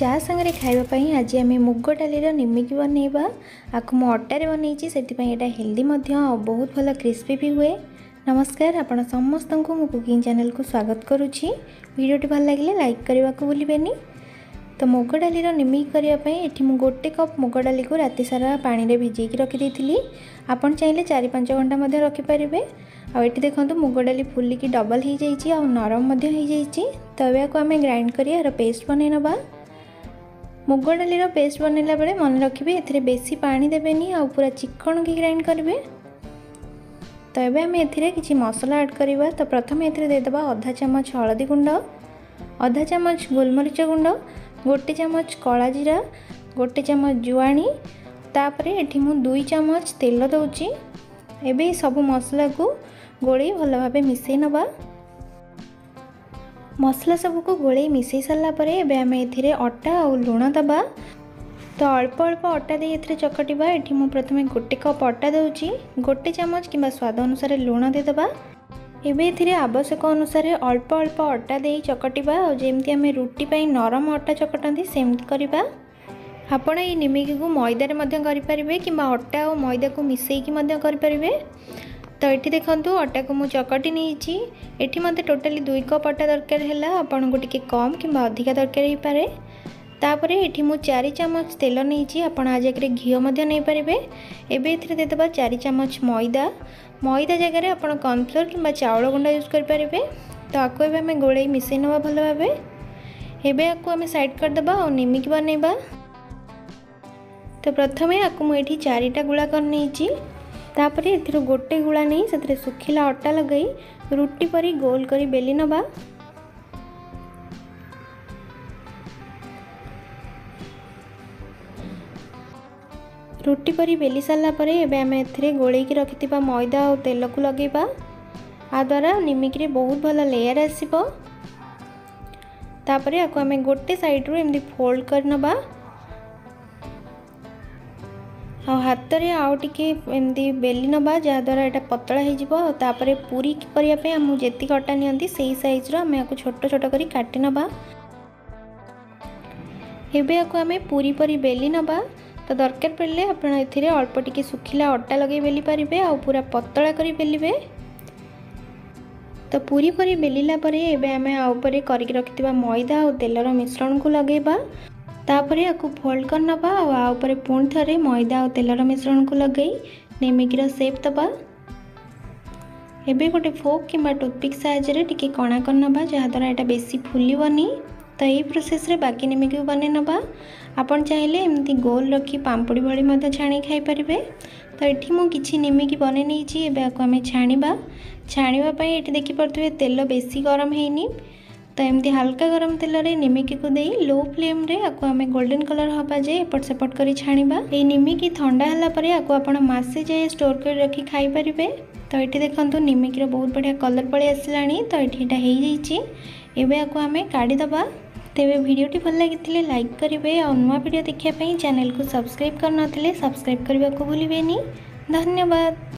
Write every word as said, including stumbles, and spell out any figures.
चा संगे खाइबापी आज आम मुग डालीर निमिकी बनइबा। आपको मु अटारे बनई से हेल्दी बहुत भल क्रिस्पी भी हुए। नमस्कार, आपण समस्त को मु कुकिंग चैनल को स्वागत करुच्ची। वीडियोटी भल लगे लाइक करने को भूलें। तो मुग डालीर निमिकी करने ये गोटे कप मुग डाली को राति सारा पानी में भिजेक रखी। आपन चाहिए चार पाँच घंटा रखिपारे। आउ ये देखो मुग डाली फुलिकी डबल हो जाइए और नरम हो जाइए। तो ये आम ग्राइंड कर यार पेस्ट बनई नवा। मुग डालीर पेस्ट बनैला बेले मन रखिए ए बेसी पानी देवेनी आ पूरा चिकन की ग्राइंड करेंगे। तो ये आम ए कि मसला ऐड करवा। तो प्रथम ये देदेबा अधा चामच हलदी गुंड, अधा चामच गोलमरीच गुंड, गोटे चामच कला जीरा, गोटे चामच जुआणी, तापर ये मु दुई चामच तेल दौची। एबे सब मसला को गोले भल भाव मिसई नवा। मसला सबको गोले मिसई सारापर आम ए अटा और लुण दबा। तो अल्प अल्प अटा दे चकटिबा। ये मु प्रथम गोटे कप अटा दूची, गोटे चामच कि स्वाद अनुसार लुण देदेबा। एबे आवश्यक अनुसार अल्प अल्प अटा दे चकटिबा और जमती आम रुटी पाई नरम अटा चकटती सेमती करवा। आपण ये निमिकी को मैदारे करें कि अटा और मैदा को मिसईकी करें। तो ये देखो अटा को मुझे चकटी नहीं। ये मत टोटाली दुई कप अटा दरकार है। आपन को टिके कम कि अधिका दरकार हो पारे। तापर ये मुझे चार चामच तेल नहीं। आप आज घी नहीं पारे। एवं देदेबा चार चामच मैदा। मैदा जगह आप कॉर्नफ्लोर कि चाउल गुंडा यूज करें। तो आपको आम गोले मिसई नवा भल भाव। एवं आपको आम साइड करदे और निमिकी बनइबा। तो प्रथम आपको मुझे चारिटा गुला कर नहीं। तापर ए गोटे गुला नहीं से सुखिला अटा लगे रुटी परी गोल करी बेली नवा। रुटी परी बेली सारा पर आम ए गोल रखि मैदा और तेल को लगेबा। आ द्वारा निमिकी बहुत भल लेयर आसीबो। तापर आपको आम गोटे साइड रू एमती फोल्ड कर नबा। आ हाथ में आउ टे एमती बेली नबा जहाद्वारा यहाँ पतला हो। पूरी करने आम जी अटा नि से सैज्र आम या छोट छोट कर काटि नबा। एबे आपको आम पूरी परी बेली नबा। तो दरकार पड़े आप अल्प टिके सुखिला अटा लगे बेली पारे आ पूरा पतला कर बेलिबे। तो पूरी परी बेलिला परे एबे आम आउपर करके रखि मैदा और तेलर मिश्रण को लगेबा। तापर आपको फोल्ड कर नबा और पुणी थे मैदा और तेलर मिश्रण को लगे निमिकीर शेप दबा। एबे गोटे फोक कि टूथपिक साहाय्य टिके कणा कर नबा जहाद्वारा यहाँ बेसी फुलबनी। तो यही प्रोसेस रे बाकी निमिकी बने नबा। आपन चाहिए एमती गोल रखी पांपड़ी भली छाणी खाई पारे। तो ये मुझे किसी निमिकी बने नहीं। एबे आपको आम छाणीबा। छाणीबा ये देखिपे तेल बेसी गरम है। तो एमती हल्का गरम तेल रे निमिकी को दे लो फ्लेम रे आपको आम गोल्डन कलर हवा जाए एपट सेपट कर छाणीबा। ये निमिकी ठंडा है परे आपको आपण मासे जाए स्टोर कर रखी खाई पारे। तो ये देखो निमिकीर बहुत बढ़िया कलर पलि आसला। तो ये एबे आपको आम काढ़ीदबा। तेरे वीडियोटी भल लगी लाइक करेंगे और नुआ वीडियो देखापी चैनल को सब्सक्राइब करनथिले सब्सक्राइब करने को भूलें। धन्यवाद।